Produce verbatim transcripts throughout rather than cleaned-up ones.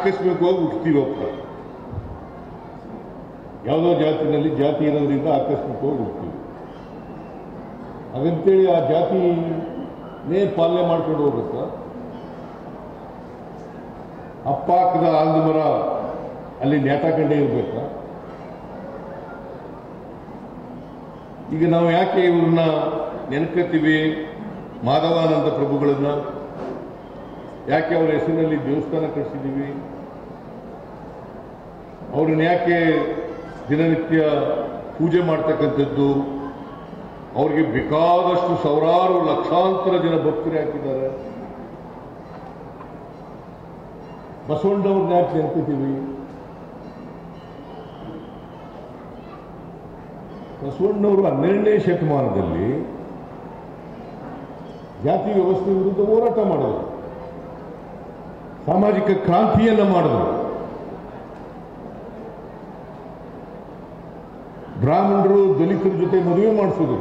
ಆಕಸ್ಮಿಕವಾಗಿ ಹುಟ್ಟುತ್ತೀವಪ್ಪ. ಯಾವುದೋ ಜಾತಿನಲ್ಲಿ ಜಾತಿ ಇರೋದ್ರಿಂದ ಆಕಸ್ಮಿಕವಾಗಿ ಹುಡ್ತೀವಿ. ಹಾಗಂತೇಳಿ ಆ ಜಾತಿನೇ ಪಾಲನೆ ಮಾಡ್ಕೊಂಡು ಹೋಗ್ಬೇಕಾ? ಅಪ್ಪ ಹಾಕಿದ ಆಲದ ಮರ ಅಲ್ಲಿ ನೇತಾಕೊಂಡೇ ಇರಬೇಕಾ? ಈಗ ನಾವು ಯಾಕೆ ಇವ್ರನ್ನ ನೆನಕತ್ತೀವಿ? ಮಾಧವಾನಂದ ಪ್ರಭುಗಳನ್ನ ಯಾಕೆ ಅವರ ಹೆಸರಿನಲ್ಲಿ ದೇವಸ್ಥಾನ ಕಟ್ಟಿಸಿದ್ದೀವಿ? ಅವ್ರನ್ನ ಯಾಕೆ ದಿನನಿತ್ಯ ಪೂಜೆ ಮಾಡ್ತಕ್ಕಂಥದ್ದು? ಅವ್ರಿಗೆ ಬೇಕಾದಷ್ಟು ಸಾವಿರಾರು ಲಕ್ಷಾಂತರ ಜನ ಭಕ್ತರು ಹಾಕಿದ್ದಾರೆ. ಬಸವಣ್ಣವ್ರನ್ನ ಯಾಕೆ ನೆನಪಿದ್ದೀವಿ? ಬಸವಣ್ಣವರು ಹನ್ನೆರಡನೇ ಶತಮಾನದಲ್ಲಿ ಜಾತಿ ವ್ಯವಸ್ಥೆ ವಿರುದ್ಧ ಹೋರಾಟ ಮಾಡಿದರು, ಸಾಮಾಜಿಕ ಕ್ರಾಂತಿಯನ್ನ ಮಾಡಿದರು. ಬ್ರಾಹ್ಮಣರು ದಲಿತರ ಜೊತೆ ಮದುವೆ ಮಾಡಿಸೋದು,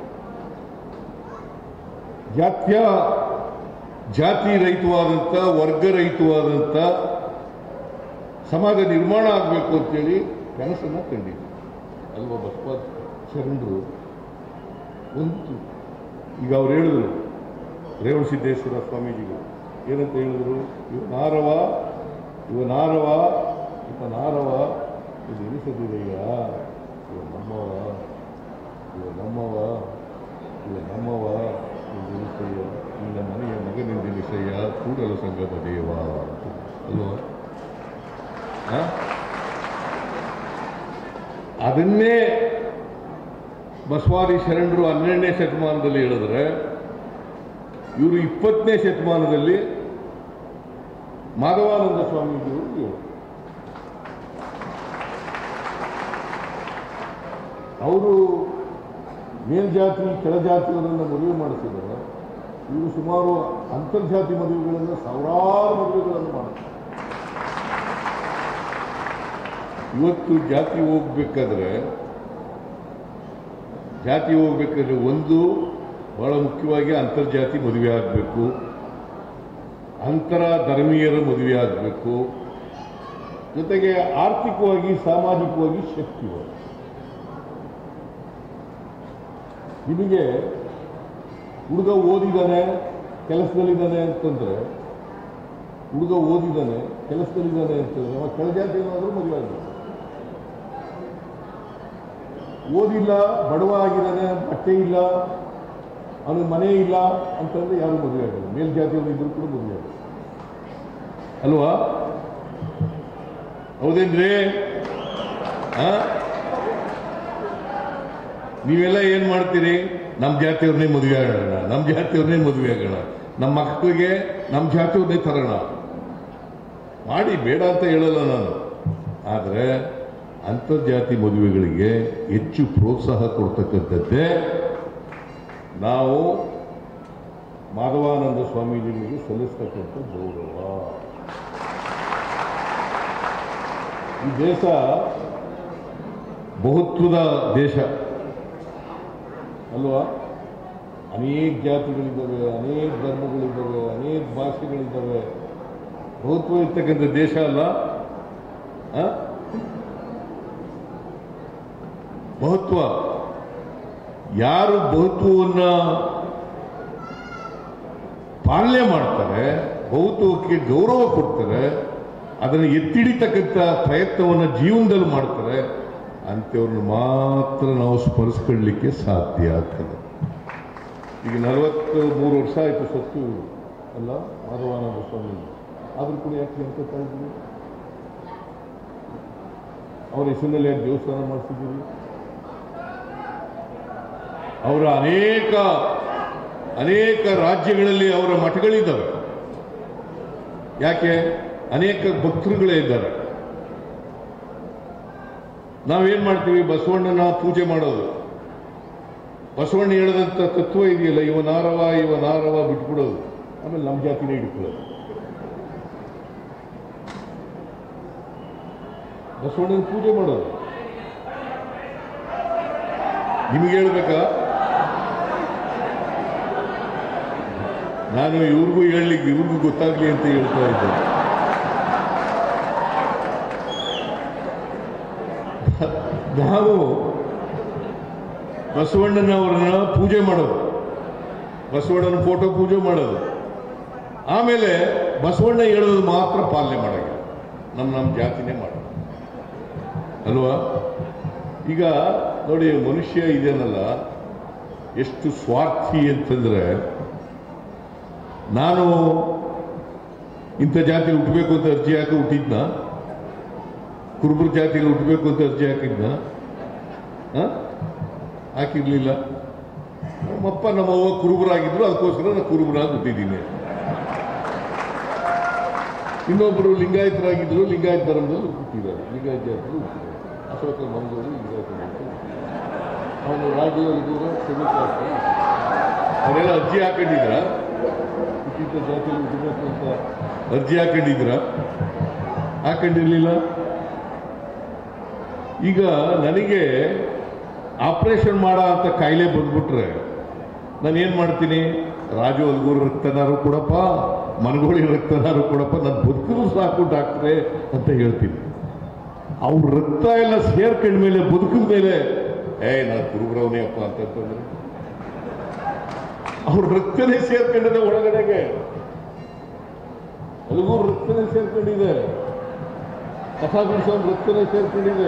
ಜಾತ್ಯ ಜಾತಿ ರಹಿತವಾದಂಥ ವರ್ಗರಹಿತವಾದಂಥ ಸಮಾಜ ನಿರ್ಮಾಣ ಆಗಬೇಕು ಅಂತೇಳಿ ಕನಸನ್ನು ಕಂಡಿದ್ರು ಅಲ್ವಾ ಬಸವ ಶರಣರು. ಒಂದು ಈಗ ಅವ್ರು ಹೇಳಿದ್ರು, ರೇವಣಸಿದ್ದೇಶ್ವರ ಸ್ವಾಮೀಜಿಗಳು ಏನಂತ ಹೇಳಿದ್ರು? ಇವನಾರವ ಇವನಾರವ ಇವನಾರವ ಇದು ಎನಿಸದಿದೆಯ, ಇವ ನಮ್ಮವ ಇವ ನಮ್ಮವ ಇವ ನಮ್ಮವ ಎಂದೆನಿಸಯ್ಯ, ನಿನ್ನ ಮನೆಯ ಮಗನೆಂದೆನಿಸಯ್ಯ, ಕೂಡಲ ಸಂಗಮ ದೇವ ಅಲ್ವಾ? ಅದನ್ನೇ ಬಸವಾದಿ ಶರಣರು ಹನ್ನೆರಡನೇ ಶತಮಾನದಲ್ಲಿ ಹೇಳಿದ್ರೆ, ಇವರು ಇಪ್ಪತ್ತನೇ ಶತಮಾನದಲ್ಲಿ ಮಾಧವಾನಂದ ಸ್ವಾಮೀಜಿಯವರು ಹೇಳು. ಅವರು ಮೇಲ್ಜಾತಿ ಕೆಳಜಾತಿಯವರನ್ನು ಮದುವೆ ಮಾಡಿಸಿದ್ದಾರೆ. ಇವರು ಸುಮಾರು ಅಂತರ್ಜಾತಿ ಮದುವೆಗಳನ್ನು, ಸಾವಿರಾರು ಮದುವೆಗಳನ್ನು ಮಾಡ್ತಾರೆ. ಇವತ್ತು ಜಾತಿ ಹೋಗ್ಬೇಕಾದ್ರೆ ಜಾತಿ ಹೋಗ್ಬೇಕಾದ್ರೆ ಒಂದು ಬಹಳ ಮುಖ್ಯವಾಗಿ ಅಂತರ್ಜಾತಿ ಮದುವೆ ಆಗಬೇಕು, ಅಂತರ ಧರ್ಮೀಯರ ಮದುವೆ ಆಗಬೇಕು, ಜೊತೆಗೆ ಆರ್ಥಿಕವಾಗಿ ಸಾಮಾಜಿಕವಾಗಿ ಶಕ್ತಿಗಳು. ನಿಮಗೆ ಹುಡುಗ ಓದಿದ್ದಾನೆ ಕೆಲಸದಲ್ಲಿದ್ದಾನೆ ಅಂತಂದ್ರೆ, ಹುಡುಗ ಓದಿದ್ದಾನೆ ಕೆಲಸದಲ್ಲಿದ್ದಾನೆ ಅಂತಂದ್ರೆ ಅವ ಕೆಳಜಾತಿ ಏನಾದರೂ ಮದುವೆ ಆಗಬೇಕು. ಓದಿಲ್ಲ, ಬಡವ ಆಗಿದ್ದಾನೆ, ಬಟ್ಟೆ ಇಲ್ಲ, ಅವನಿಗೆ ಮನೆ ಇಲ್ಲ ಅಂತಂದ್ರೆ ಯಾರು ಮದುವೆ ಆಗಲ್ಲ. ಮೇಲ್ಜಾತಿಯವರು ಇದ್ರು ಕೂಡ ಮದುವೆ ಆಗಲ್ಲ ಅಲ್ವಾ? ಹೌದೇನ್ರಿ? ನೀವೆಲ್ಲ ಏನ್ ಮಾಡ್ತೀರಿ? ನಮ್ಮ ಜಾತಿಯವ್ರನ್ನೇ ಮದುವೆ ಆಗೋಣ, ನಮ್ಮ ಜಾತಿಯವ್ರನ್ನೇ ಮದುವೆ ಆಗೋಣ, ನಮ್ಮ ಮಕ್ಕಳಿಗೆ ನಮ್ಮ ಜಾತಿಯವ್ರನ್ನೇ ತರೋಣ ಮಾಡಿ, ಬೇಡ ಅಂತ ಹೇಳಲ್ಲ ನಾನು. ಆದರೆ ಅಂತರ್ಜಾತಿ ಮದುವೆಗಳಿಗೆ ಹೆಚ್ಚು ಪ್ರೋತ್ಸಾಹ ಕೊಡ್ತಕ್ಕಂಥದ್ದೇ ನಾವು ಮಾಧವಾನಂದ ಸ್ವಾಮೀಜಿಗಳಿಗೆ ಸಲ್ಲಿಸ್ತಕ್ಕಂಥ ಗೌರವ. ಈ ದೇಶ ಬಹುತ್ವದ ದೇಶ ಅಲ್ವಾ? ಅನೇಕ ಜಾತಿಗಳಿದ್ದಾವೆ, ಅನೇಕ ಧರ್ಮಗಳಿದ್ದಾವೆ, ಅನೇಕ ಭಾಷೆಗಳಿದ್ದಾವೆ. ಬಹುತ್ವ ಇರ್ತಕ್ಕಂಥ ದೇಶ ಅಲ್ಲ? ಬಹುತ್ವ ಯಾರು ಬಹುತ್ವವನ್ನು ಪಾಲನೆ ಮಾಡ್ತಾರೆ, ಬಹುತ್ವಕ್ಕೆ ಗೌರವ ಕೊಡ್ತಾರೆ, ಅದನ್ನು ಎತ್ತಿಡಿತಕ್ಕಂಥ ಪ್ರಯತ್ನವನ್ನು ಜೀವನದಲ್ಲಿ ಮಾಡ್ತಾರೆ, ಅಂಥವ್ರನ್ನ ಮಾತ್ರ ನಾವು ಸ್ಮರಿಸ್ಕೊಳ್ಳಲಿಕ್ಕೆ ಸಾಧ್ಯ ಆಗ್ತದೆ. ಈಗ ನಲವತ್ತು ಮೂರು ವರ್ಷ ಆಯಿತು ಸತ್ತು ಅಲ್ಲ ಮಾಧವಾನಂದ ಸ್ವಾಮಿ. ಆದರೂ ಕೂಡ ಯಾಕೆ ನೆನ್ಕೋತಾ ಇದ್ದೀವಿ? ಅವರ ಹೆಸರಿನಲ್ಲಿ ಯಾಕೆ ದೇವಸ್ಥಾನ ಮಾಡಿಸಿದ್ದೀವಿ? ಅವರ ಅನೇಕ ಅನೇಕ ರಾಜ್ಯಗಳಲ್ಲಿ ಅವರ ಮಠಗಳಿದ್ದಾವೆ. ಯಾಕೆ? ಅನೇಕ ಭಕ್ತರುಗಳೇ ಇದ್ದಾರೆ. ನಾವೇನ್ ಮಾಡ್ತೀವಿ? ಬಸವಣ್ಣನ ಪೂಜೆ ಮಾಡೋದು, ಬಸವಣ್ಣ ಹೇಳಿದಂಥ ತತ್ವ ಇದೆಯಲ್ಲ, ಇವನಾರವ ಇವನಾರವ ಬಿಟ್ಬಿಡೋದು, ಆಮೇಲೆ ನಮ್ಮ ಜಾತಿನೇ ಇಟ್ಕೊಳ್ಳೋದು. ಬಸವಣ್ಣನ ಪೂಜೆ ಮಾಡೋದು ನಿಮಗೆ ಹೇಳ್ಬೇಕಾ? ನಾನು ಇವ್ರಿಗೂ ಹೇಳಲಿಕ್ಕೆ ಇವ್ರಿಗೂ ಗೊತ್ತಾಗ್ಲಿ ಅಂತ ಹೇಳ್ತಾ ಇದ್ದೆ. ನಾವು ಬಸವಣ್ಣನವರನ್ನ ಪೂಜೆ ಮಾಡೋದು, ಬಸವಣ್ಣನ ಫೋಟೋ ಪೂಜೆ ಮಾಡೋದು, ಆಮೇಲೆ ಬಸವಣ್ಣ ಹೇಳೋದು ಮಾತ್ರ ಪಾಲನೆ ಮಾಡೋದು, ನಮ್ಮ ನಮ್ಮ ಜಾತಿನೇ ಮಾಡೋದು ಅಲ್ವಾ? ಈಗ ನೋಡಿ, ಮನುಷ್ಯ ಇದೇನಲ್ಲ ಎಷ್ಟು ಸ್ವಾರ್ಥಿ ಅಂತಂದ್ರೆ, ನಾನು ಇಂಥ ಜಾತಿಯಲ್ಲಿ ಹುಟ್ಟಬೇಕು ಅಂತ ಅರ್ಜಿ ಹಾಕಿ ಹುಟ್ಟಿದ್ನ, ಕುರುಬರ ಜಾತಿಯಲ್ಲಿ ಹುಟ್ಟಬೇಕು ಅಂತ ಅರ್ಜಿ ಹಾಕಿದ್ನ? ಹಾಕಿರ್ಲಿಲ್ಲ. ನಮ್ಮಪ್ಪ ನಮ್ಮವ್ವ ಕುರುಬರಾಗಿದ್ರು, ಅದಕ್ಕೋಸ್ಕರ ನಾನು ಕುರುಬರಾಗಿ ಹುಟ್ಟಿದ್ದೀನಿ. ಇನ್ನೊಬ್ಬರು ಲಿಂಗಾಯತರಾಗಿದ್ರು, ಲಿಂಗಾಯತ ಧರ್ಮದಲ್ಲಿ ಹುಟ್ಟಿದ್ದಾರೆ, ಲಿಂಗಾಯತ ಜಾತಿಯಲ್ಲಿ ಹುಟ್ಟಿದ್ದಾರೆ. ಅಶೋಕ ಮಂಗೂರು ಲಿಂಗಾಯತ ಅವನು ರಾಜ್ಯದಲ್ಲಿದ್ದವರು ಸೆಮಿ ಕ್ಲಾಸ್ ಅವರೆಲ್ಲ ಅರ್ಜಿ ಹಾಕೊಂಡಿದ್ರ, ಹುಟ್ಟಿದ್ದ ಜಾತಿಯಲ್ಲಿ ಹುಟ್ಟಬೇಕು ಅಂತ ಅರ್ಜಿ ಹಾಕೊಂಡಿದ್ರ? ಹಾಕೊಂಡಿರ್ಲಿಲ್ಲ. ಈಗ ನನಗೆ ಆಪರೇಷನ್ ಮಾಡೋ ಅಂತ ಕಾಯಿಲೆ ಬಂದ್ಬಿಟ್ರೆ ನಾನು ಏನು ಮಾಡ್ತೀನಿ? ರಾಜು ಅಲ್ಗೂರು ರಕ್ತನಾರು ಕೊಡಪ್ಪ, ಮನಗೋಳಿ ರಕ್ತನಾರು ಕೊಡಪ್ಪ, ನಾನು ಬದುಕಿದ್ರು ಸಾಕು ಡಾಕ್ಟ್ರೆ ಅಂತ ಹೇಳ್ತೀನಿ. ಅವ್ರ ರಕ್ತ ಎಲ್ಲ ಸೇರ್ಕೊಂಡ ಮೇಲೆ ಬದುಕಿದ ಮೇಲೆ ಏ ನಾನು ಕುರುಬ್ರವನೇ ಅಪ್ಪ ಅಂತಂದ್ರೆ ಅವ್ರ ರಕ್ತನೇ ಸೇರ್ಕೊಂಡಿದೆ ಒಳಗಡೆಗೆ. ಅಲ್ಗೂರು ರಕ್ತನೇ ಸೇರ್ಕೊಂಡಿದೆ, ಕಥಾ ಬಿಡಿಸೋನ್ ರಕ್ತನೇ ಸೇರ್ಕೊಂಡಿದೆ,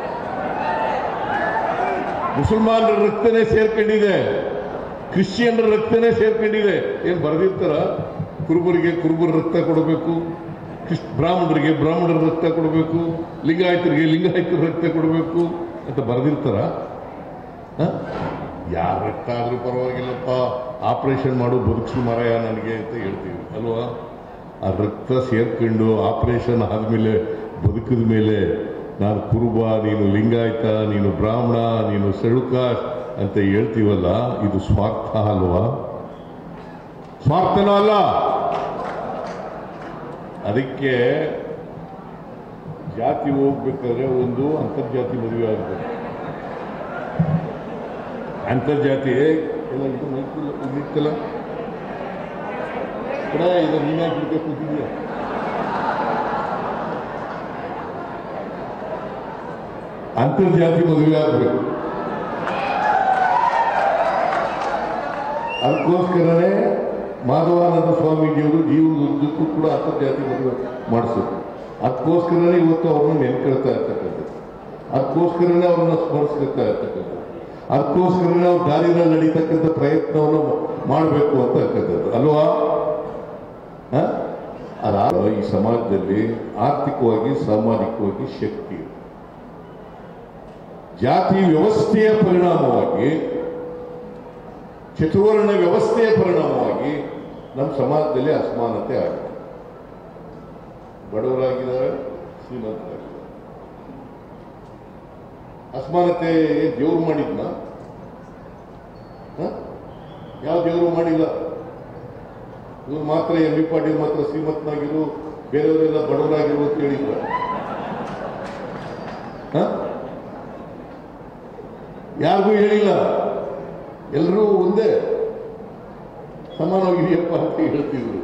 ಮುಸಲ್ಮಾನರ ರಕ್ತನೇ ಸೇರ್ಕೊಂಡಿದೆ, ಕ್ರಿಶ್ಚಿಯನ್ರ ರಕ್ತನೇ ಸೇರ್ಕೊಂಡಿದೆ. ಏನು ಬರೆದಿರ್ತಾರ? ಕುರುಬರಿಗೆ ಕುರುಬರ ರಕ್ತ ಕೊಡಬೇಕು, ಕ್ರಿಶ್ ಬ್ರಾಹ್ಮಣರಿಗೆ ಬ್ರಾಹ್ಮಣರ ರಕ್ತ ಕೊಡಬೇಕು, ಲಿಂಗಾಯತರಿಗೆ ಲಿಂಗಾಯತರ ರಕ್ತ ಕೊಡಬೇಕು ಅಂತ ಬರೆದಿರ್ತಾರ? ಯಾರ ರಕ್ತ ಆದ್ರೂ ಪರವಾಗಿಲ್ಲಪ್ಪ, ಆಪರೇಷನ್ ಮಾಡು ಬದುಕಿಸು ಮಾರಾಯ ನನಗೆ ಅಂತ ಹೇಳ್ತೀವಿ ಅಲ್ವಾ? ಆ ರಕ್ತ ಸೇರ್ಕೊಂಡು ಆಪರೇಷನ್ ಆದಮೇಲೆ ಬದುಕಿದ ಮೇಲೆ ನಾನು ಕುರುಬ, ನೀನು ಲಿಂಗಾಯತ, ನೀನು ಬ್ರಾಹ್ಮಣ, ನೀನು ಸೆಳುಕ ಅಂತ ಹೇಳ್ತೀವಲ್ಲ, ಇದು ಸ್ವಾರ್ಥ ಅಲ್ವಾ? ಸ್ವಾರ್ಥನೂ ಅಲ್ಲ. ಅದಕ್ಕೆ ಜಾತಿ ಹೋಗ್ಬೇಕಾದ್ರೆ ಒಂದು ಅಂತರ್ಜಾತಿ ಮದುವೆ ಆಗಬೇಕು. ಅಂತರ್ಜಾತಿ ಎಲ್ಲ ಇದು ಮೈಕಲ್ಲ ಇದಿತ್ತಲ್ಲ ಕೂಡ ಇದು ನೀನೇ ಗಿಡಕ್ಕೆ ಕೂತಿದೀಯ. ಅಂತರ್ಜಾತಿ ಮದುವೆ ಆಗಬೇಕು. ಅದಕ್ಕೋಸ್ಕರನೇ ಮಾಧವಾನಂದ ಸ್ವಾಮೀಜಿಯವರು ಜೀವನದುದ್ದಕ್ಕೂ ಕೂಡ ಅಂತರ್ಜಾತಿ ಮದುವೆ ಮಾಡಿಸಿದ್ರು. ಅದಕ್ಕೋಸ್ಕರನೇ ಇವತ್ತು ಅವ್ರನ್ನ ನೆನ್ಕೊಳ್ತಾ ಇರ್ತಕ್ಕಂಥದ್ದು, ಅದಕ್ಕೋಸ್ಕರನೇ ಅವ್ರನ್ನ ಸ್ಮರಿಸ್ಕೊಳ್ತಾ ಇರ್ತಕ್ಕಂಥದ್ದು, ಅದಕ್ಕೋಸ್ಕರನೇ ಅವ್ರ ದಾರಿನಲ್ಲಿ ನಡೀತಕ್ಕಂಥ ಪ್ರಯತ್ನವನ್ನು ಮಾಡಬೇಕು ಅಂತ ಇರ್ತಕ್ಕಂಥದ್ದು ಅಲ್ವಾ? ಅದಾದ ಈ ಸಮಾಜದಲ್ಲಿ ಆರ್ಥಿಕವಾಗಿ ಸಾಮಾಜಿಕವಾಗಿ ಶಕ್ತಿ, ಜಾತಿ ವ್ಯವಸ್ಥೆಯ ಪರಿಣಾಮವಾಗಿ, ಚತುರ್ವರ್ಣ ವ್ಯವಸ್ಥೆಯ ಪರಿಣಾಮವಾಗಿ ನಮ್ಮ ಸಮಾಜದಲ್ಲಿ ಅಸಮಾನತೆ ಆಗಿದೆ. ಬಡವರಾಗಿದ್ದಾರೆ, ಶ್ರೀಮಂತರಾಗಿದ್ದಾರೆ. ಅಸಮಾನತೆ ದೇವ್ರು ಮಾಡಿದ್ನ? ಯಾವ ದೇವರು ಮಾಡಿಲ್ಲ. ಇವ್ರು ಮಾತ್ರ ಎಂ ಬಿ ಪಾಟೀಲ್ ಮಾತ್ರ ಶ್ರೀಮಂತನಾಗಿರು, ಬೇರೆಯವರೆಲ್ಲ ಬಡವರಾಗಿರು ಅಂತ ಹೇಳಿದ್ರ? ಯಾರಿಗೂ ಹೇಳಿಲ್ಲ. ಎಲ್ಲರೂ ಒಂದೇ ಸಮಾನವಾಗಿದೆಯಪ್ಪ ಅಂತ ಹೇಳ್ತಿದ್ರು.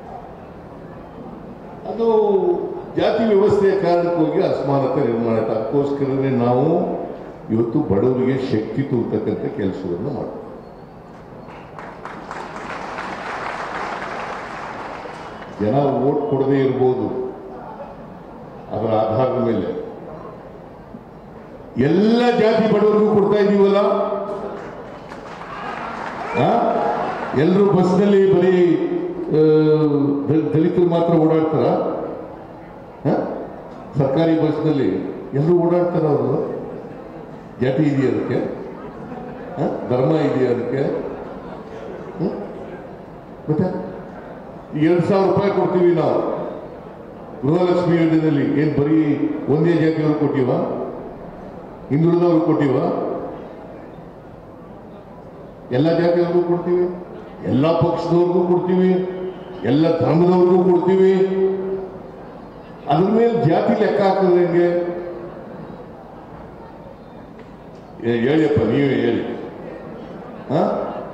ಅದು ಜಾತಿ ವ್ಯವಸ್ಥೆಯ ಕಾರಣಕ್ಕೋಗಿ ಅಸಮಾನತೆ ನಿರ್ಮಾಣ ಆಯ್ತು. ಅದಕ್ಕೋಸ್ಕರನೇ ನಾವು ಇವತ್ತು ಬಡವರಿಗೆ ಶಕ್ತಿ ತುಂಬತಕ್ಕಂಥ ಕೆಲಸವನ್ನು ಮಾಡ್ತೀವಿ. ಜನ ವೋಟ್ ಕೊಡದೇ ಇರ್ಬೋದು, ಅದರ ಆಧಾರದ ಮೇಲೆ ಎಲ್ಲ ಜಾತಿ ಬಡವರಿಗೂ ಕೊಡ್ತಾ ಇದ್ದೀವಲ್ಲ. ಎಲ್ಲರೂ ಬಸ್ನಲ್ಲಿ ಬರೀ ದಲಿತರು ಮಾತ್ರ ಓಡಾಡ್ತಾರ? ಸರ್ಕಾರಿ ಬಸ್ನಲ್ಲಿ ಎಲ್ಲರೂ ಓಡಾಡ್ತಾರ? ಅವರು ಜಾತಿ ಇದೆಯಾ ಅದಕ್ಕೆ? ಧರ್ಮ ಇದೆಯಾ ಅದಕ್ಕೆ? ಮತ್ತೆ ಎರಡು ಸಾವಿರ ರೂಪಾಯಿ ಕೊಡ್ತೀವಿ ನಾವು ಗೃಹಲಕ್ಷ್ಮಿ ಯೋಜನೆಯಲ್ಲಿ. ಏನು ಬರೀ ಒಂದೇ ಜಾತಿಯವರು ಕೊಟ್ಟಿವ? ಹಿಂದುಳಿದವರು ಕೊಟ್ಟಿವ? ಎಲ್ಲ ಜಾತಿಯವ್ರಿಗೂ ಕೊಡ್ತೀವಿ, ಎಲ್ಲ ಪಕ್ಷದವ್ರಿಗೂ ಕೊಡ್ತೀವಿ, ಎಲ್ಲ ಧರ್ಮದವ್ರಿಗೂ ಕೊಡ್ತೀವಿ. ಅದ್ರ ಮೇಲೆ ಜಾತಿ ಲೆಕ್ಕ ಹಾಕಿದ್ರೆ ಹೆಂಗೆ? ಹೇಳಿಯಪ್ಪ, ನೀವೇ ಹೇಳಿ. ಹ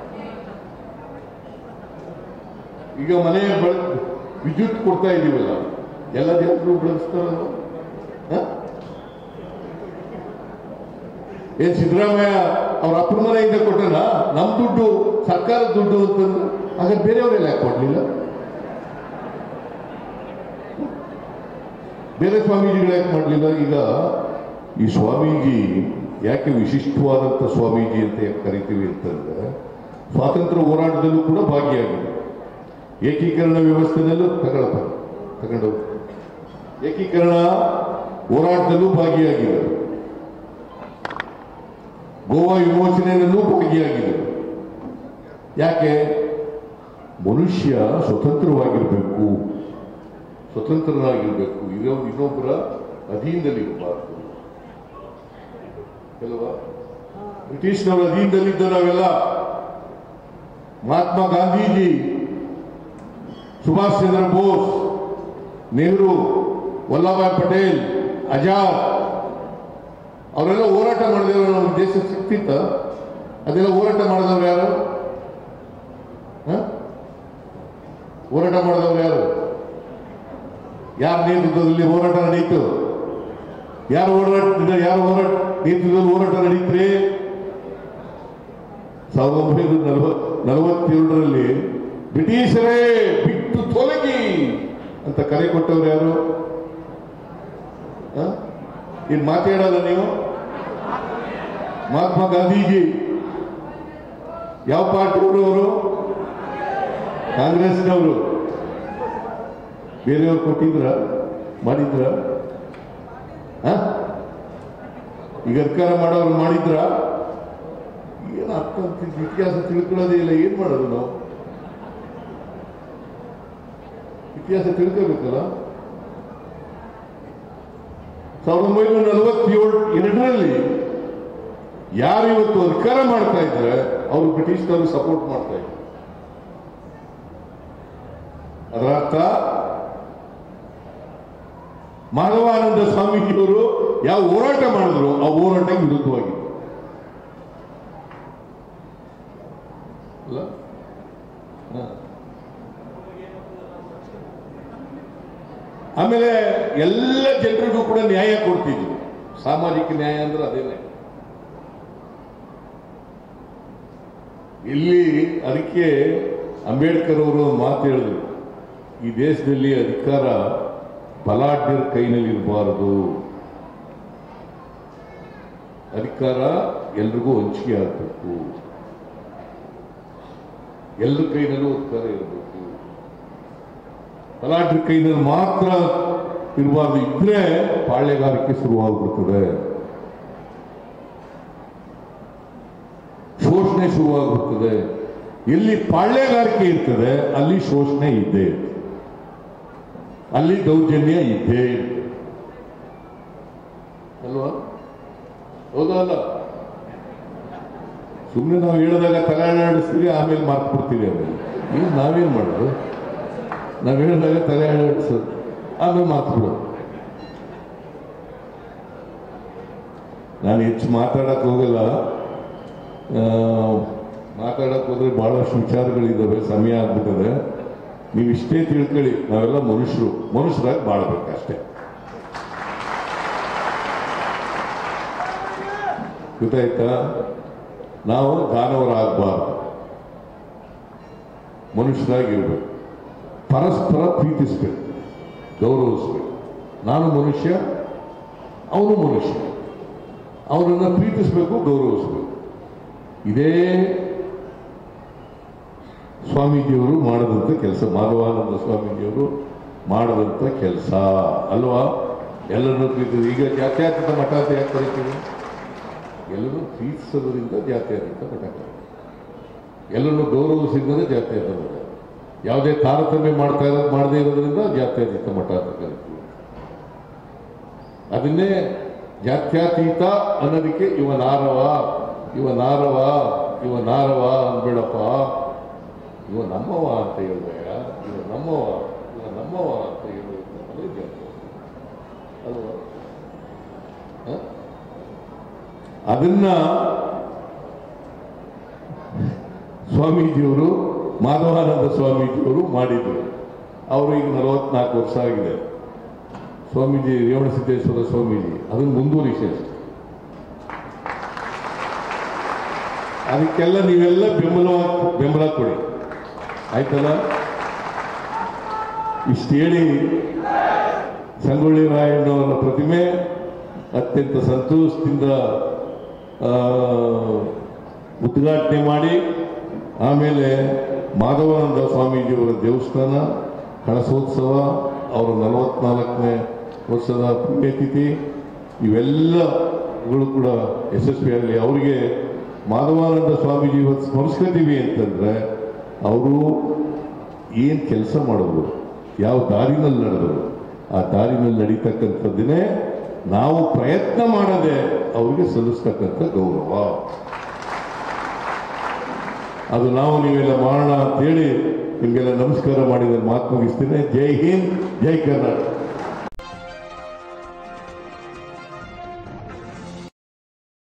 ಈಗ ಮನೆ ಬಳ ವಿದ್ಯುತ್ ಕೊಡ್ತಾ ಇದೀವಲ್ಲ, ಎಲ್ಲ ಜಾತಿಗಳು ಬಳಸ್ತಾರಲ್ವ? ಏನ್ ಸಿದ್ದರಾಮಯ್ಯ ಅವ್ರ ಅಪ್ಪನ ಮನೆಯಿಂದ ಕೊಟ್ಟನ ನಮ್ ದುಡ್ಡು ಸರ್ಕಾರದ ದುಡ್ಡು ಅಂತಂದ್ರೆ ಹಾಗಾದ್ರೆ ಬೇರೆಯವರೆಲ್ಲ ಯಾಕೆ ಕೊಡ್ಲಿಲ್ಲ? ಬೇರೆ ಸ್ವಾಮೀಜಿಗಳು ಯಾಕೆ ಮಾಡಲಿಲ್ಲ? ಈಗ ಈ ಸ್ವಾಮೀಜಿ ಯಾಕೆ ವಿಶಿಷ್ಟವಾದಂಥ ಸ್ವಾಮೀಜಿ ಅಂತ ಯಾಕೆ ಕರಿತೀವಿ ಅಂತಂದ್ರೆ ಸ್ವಾತಂತ್ರ್ಯ ಹೋರಾಟದಲ್ಲೂ ಕೂಡ ಭಾಗಿಯಾಗಿದೆ. ಏಕೀಕರಣ ವ್ಯವಸ್ಥೆನಲ್ಲೂ ತಗೊಳಪ್ಪ ತಗೊಂಡು ಏಕೀಕರಣ ಹೋರಾಟದಲ್ಲೂ ಭಾಗಿಯಾಗಿದೆ. ಗೋವಾ ವಿಮೋಚನೆಯಲ್ಲೂ ಭಾಗಿಯಾಗಿದೆ. ಯಾಕೆ? ಮನುಷ್ಯ ಸ್ವತಂತ್ರವಾಗಿರಬೇಕು, ಸ್ವತಂತ್ರನಾಗಿರ್ಬೇಕು, ಇರೋ ಇನ್ನೊಬ್ಬರ ಅಧೀನದಲ್ಲಿರಬಾರ್ದು ಅಲ್ವಾ? ಬ್ರಿಟಿಷ್ನವರ ಅಧೀನದಲ್ಲಿದ್ದ ನಾವೆಲ್ಲ ಮಹಾತ್ಮ ಗಾಂಧೀಜಿ, ಸುಭಾಷ್ ಚಂದ್ರ ಬೋಸ್, ನೆಹರು, ವಲ್ಲಭಾಯ್ ಪಟೇಲ್, ಆಜಾದ್ ಅವರೆಲ್ಲ ಹೋರಾಟ ಮಾಡಿದವರು ನಮ್ಮ ದೇಶ ಸಿಕ್ತಿತ್ತ? ಅದೆಲ್ಲ ಹೋರಾಟ ಮಾಡಿದವರು ಯಾರು? ಹೋರಾಟ ಮಾಡಿದವರು ಯಾರು? ಯಾರ ನೇತೃತ್ವದಲ್ಲಿ ಹೋರಾಟ ನಡೆಯಿತು? ಯಾರು ಹೋರಾಟ ಯಾರು ಹೋರಾಟ ನೇತೃತ್ವದಲ್ಲಿ ಹೋರಾಟ ನಡೀತ್ರಿ? ಸಾವಿರದ ಒಂಬೈನೂರ ನಲವತ್ ನಲವತ್ತೇಳರಲ್ಲಿ ಬ್ರಿಟಿಷರೇ ಬಿಟ್ಟು ತೊಲಗಿ ಅಂತ ಕರೆ ಕೊಟ್ಟವ್ರು ಯಾರು? ಇನ್ ಮಾತಾಡಲ್ಲ ನೀವು? ಮಹಾತ್ಮ ಗಾಂಧೀಜಿ ಯಾವ ಪಾರ್ಟಿಯವರು? ಅವರು ಕಾಂಗ್ರೆಸ್ನವರು. ಬೇರೆಯವ್ರು ಕೊಟ್ಟಿದ್ರ ಮಾಡಿದ್ರ? ಈಗ ಅಧಿಕಾರ ಮಾಡೋರು ಮಾಡಿದ್ರ? ಏನು ಅರ್ಥ ಅಂತ ಇತಿಹಾಸ ತಿಳ್ಕೊಳ್ಳೋದೇ ಇಲ್ಲ. ಏನ್ ಮಾಡೋದು ನಾವು? ಇತಿಹಾಸ ತಿಳ್ಕೋಬೇಕಲ್ಲ. ಸಾವಿರದ ಒಂಬೈನೂರ ನಲವತ್ತೇಳು ಎರಡರಲ್ಲಿ ಯಾರು ಇವತ್ತು ಅಧಿಕಾರ ಮಾಡ್ತಾ ಇದ್ದಾರೆ ಅವರು ಬ್ರಿಟಿಷ್ನವರು ಸಪೋರ್ಟ್ ಮಾಡ್ತಾ ಇದ್ದಾರೆ. ಅದರ ಅರ್ಥ ಮಾಧವಾನಂದ ಸ್ವಾಮೀಜಿಯವರು ಯಾವ ಹೋರಾಟ ಮಾಡಿದ್ರು ಆ ಹೋರಾಟಕ್ಕೆ ವಿರುದ್ಧವಾಗಿತ್ತು. ಆಮೇಲೆ ಎಲ್ಲ ಜನರಿಗೂ ಕೂಡ ನ್ಯಾಯ ಕೊಡ್ತಿದ್ರು. ಸಾಮಾಜಿಕ ನ್ಯಾಯ ಅಂದ್ರೆ ಅದೇನೆ. ಇಲ್ಲಿ ಅದಕ್ಕೆ ಅಂಬೇಡ್ಕರ್ ಅವರು ಮಾತು ಹೇಳಿದ್ರು, ಈ ದೇಶದಲ್ಲಿ ಅಧಿಕಾರ ಬಲಾಢ್ಯರ ಕೈನಲ್ಲಿ ಇರಬಾರದು, ಅಧಿಕಾರ ಎಲ್ರಿಗೂ ಹಂಚಿಕೆ ಆಗಬೇಕು, ಎಲ್ಲರ ಕೈನಲ್ಲೂ ಅಧಿಕಾರ ಇರಬೇಕು, ಬಲಾಢ್ಯರ ಕೈನಲ್ಲಿ ಮಾತ್ರ ಇರಬಾರ್ದು. ಇದ್ರೆ ಪಾಳ್ಯಗಾರಿಕೆ ಶುರುವಾಗ್ಬಿಡ್ತದೆ, ಶೋಷಣೆ ಶುರುವಾಗ್ಬಿಡ್ತದೆ. ಎಲ್ಲಿ ಪಾಳ್ಯಗಾರಿಕೆ ಇರ್ತದೆ ಅಲ್ಲಿ ಶೋಷಣೆ ಇದ್ದೇ ಇರ್ತದೆ, ಅಲ್ಲಿ ದೌರ್ಜನ್ಯ ಇದ್ದೇ ಇರ್ತದೆ ಅಲ್ವಾ? ಹೌದಾ ಅಲ್ಲ? ಸುಮ್ಮನೆ ನಾವು ಹೇಳಿದಾಗ ತಲೆಯಾಡಿಸ್ತೀವಿ, ಆಮೇಲೆ ಮಾರ್ಕ್ ಕೊಡ್ತೀವಿ. ಆಮೇಲೆ ಈಗ ನಾವೇನ್ ಮಾಡೋದು? ನಾವು ಹೇಳಿದಾಗ ತಲೆಯಾಡಿಸೋದು, ಆಮೇಲೆ ಮಾರ್ಕ್ ಬಿಡೋದು. ನಾನು ಹೆಚ್ಚು ಮಾತಾಡಕ್ ಹೋಗಲ್ಲ. ಮಾತಾಡಕ್ ಹೋದ್ರೆ ಬಹಳಷ್ಟು ವಿಚಾರಗಳಿದ್ದಾವೆ, ಸಮಯ ಆಗ್ಬಿಟ್ಟದೆ. ನೀವು ಇಷ್ಟೇ ತಿಳ್ಕೊಳ್ಳಿ, ನಾವೆಲ್ಲ ಮನುಷ್ಯರು, ಮನುಷ್ಯರಾಗಿ ಬಾಳ್ಬೇಕಷ್ಟೇ. ಗೊತ್ತಾಯ್ತಾ? ನಾವು ದಾನವರ ಆಗಬಾರ್ದು, ಮನುಷ್ಯರಾಗಿರ್ಬೇಕು, ಪರಸ್ಪರ ಪ್ರೀತಿಸ್ಬೇಕು, ಗೌರವಿಸ್ಬೇಕು. ನಾನು ಮನುಷ್ಯ, ಅವನು ಮನುಷ್ಯ, ಅವನನ್ನು ಪ್ರೀತಿಸ್ಬೇಕು, ಗೌರವಿಸ್ಬೇಕು. ಇದೇ ಸ್ವಾಮೀಜಿಯವರು ಮಾಡದಂಥ ಕೆಲಸ, ಮಾಧವಾನಂದ ಸ್ವಾಮೀಜಿಯವರು ಮಾಡದಂಥ ಕೆಲಸ ಅಲ್ವಾ? ಎಲ್ಲರನ್ನೂ ಪ್ರೀತಿ. ಈಗ ಜಾತ್ಯಾತೀತ ಮಠ ಅಂತ ಯಾಕೆ ಕರಿತೀವಿ? ಎಲ್ಲರೂ ಪ್ರೀತಿಸೋದ್ರಿಂದ ಜಾತ್ಯಾತೀತ ಮಠ ಕರೀತೀವಿ, ಎಲ್ಲರನ್ನು ಗೌರವಿಸಿದ್ರೆ ಜಾತ್ಯಾತೀತ ಮಠ. ಯಾವುದೇ ತಾರತಮ್ಯ ಮಾಡ್ತಾ ಇರೋದು ಮಾಡದೇ ಇರೋದ್ರಿಂದ ಜಾತ್ಯಾತೀತ ಮಠ ಅಂತ ಕರಿತೀವಿ. ಅದನ್ನೇ ಜಾತ್ಯಾತೀತ ಅನ್ನೋದಕ್ಕೆ ಇವ ನಾರವ, ಇವ ನಾರವ, ಇವ ನಾರವ ಅನ್ಬೇಡಪ್ಪ, ಇವ ನಮ್ಮವ ಅಂತ ಹೇಳ್ಬೇಡ, ಇವ ನಮ್ಮವ, ಇವ ನಮ್ಮವ ಅಂತ ಹೇಳೋದು ಜಾತಿ ಅಲ್ವಾ? ಅದನ್ನ ಸ್ವಾಮೀಜಿಯವರು, ಮಾಧವಾನಂದ ಸ್ವಾಮೀಜಿಯವರು ಮಾಡಿದ್ರು. ಅವರು ಈಗ ನಲವತ್ನಾಲ್ಕು ವರ್ಷ ಆಗಿದೆ. ಸ್ವಾಮೀಜಿ ರೇವಣಸಿದ್ದೇಶ್ವರ ಸ್ವಾಮೀಜಿ ಅದನ್ನು ಮುಂದುವರಿಸಿ ಅದಕ್ಕೆಲ್ಲ ನೀವೆಲ್ಲ ಬೆಂಬಲ ಬೆಂಬಲ ಕೊಡಿ, ಆಯ್ತಲ್ಲ? ಇಷ್ಟು ಹೇಳಿ ಸಂಗೊಳ್ಳಿ ರಾಯಣ್ಣವರ ಪ್ರತಿಮೆ ಅತ್ಯಂತ ಸಂತೋಷದಿಂದ ಉದ್ಘಾಟನೆ ಮಾಡಿ, ಆಮೇಲೆ ಮಾಧವಾನಂದ ಸ್ವಾಮೀಜಿಯವರ ದೇವಸ್ಥಾನ ಕಳಸೋತ್ಸವ, ಅವರ ನಲವತ್ನಾಲ್ಕನೇ ವರ್ಷದ ಪುಣ್ಯತಿಥಿ, ಇವೆಲ್ಲಗಳು ಕೂಡ ಯಶಸ್ವಿಯಾಗಲಿ. ಅವರಿಗೆ ಮಾಧವಾನಂದ ಸ್ವಾಮೀಜಿ ಇವತ್ತು ಸ್ಮರಿಸ್ಕೊತೀವಿ ಅಂತಂದರೆ ಅವರು ಏನು ಕೆಲಸ ಮಾಡಿದ್ರು, ಯಾವ ದಾರಿನಲ್ಲಿ ನಡೆದರು, ಆ ದಾರಿನಲ್ಲಿ ನಡೀತಕ್ಕಂಥದ್ದನ್ನೇ ನಾವು ಪ್ರಯತ್ನ ಮಾಡದೆ ಅವರಿಗೆ ಸಲ್ಲಿಸ್ತಕ್ಕಂಥ ಗೌರವ. ಅದು ನಾವು ನೀವೆಲ್ಲ ಮಾಡೋಣ ಅಂತೇಳಿ ನಿಮಗೆಲ್ಲ ನಮಸ್ಕಾರ ಮಾಡಿದ ಮಾತು ಮುಗಿಸ್ತೇನೆ. ಜೈ ಹಿಂದ್, ಜೈ ಕರ್ನಾಟಕ.